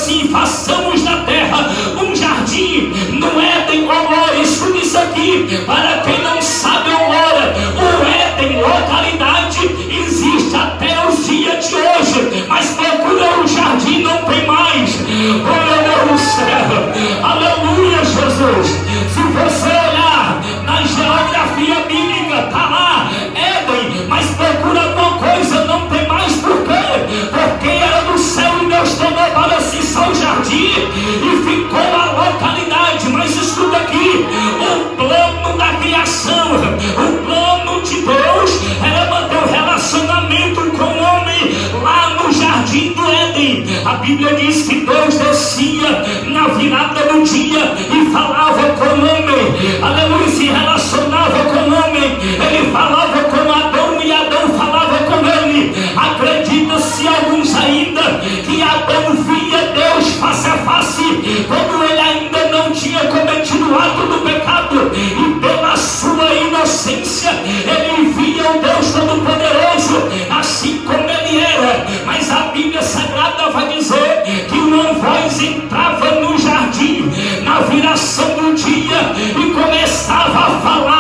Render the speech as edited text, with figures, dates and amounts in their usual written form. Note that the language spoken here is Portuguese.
assim: façamos na terra um jardim, no Éden, olha, escuta isso aqui, para quem não sabe ou ora, o Éden, localidade, existe até os dias de hoje, mas procura o jardim, não tem mais. Olha, meu céu, aleluia, Jesus. Se você olhar na geografia bíblica, está lá Éden, mas procura alguma coisa, não tem mais. Por quê? Porque era do céu e Deus tomou para si só o jardim e ficou a localidade. Mas escuta aqui, o plano da criação, o plano de Deus era manter o relacionamento com o homem lá no jardim do Éden. A Bíblia diz que Deus descia na virada do dia e falava com o homem, aleluia, se relacionava com o homem. Ele falava com Adão e Adão falava com ele. Acredita-se alguns ainda que Adão via Deus face a face quando ele ainda não tinha cometido o ato do pecado, e pela sua inocência ele via o Deus Todo-Poderoso assim como ele era. Mas a Bíblia Sagrada vai dizer que uma voz entrava no jardim na viração do dia e começava a falar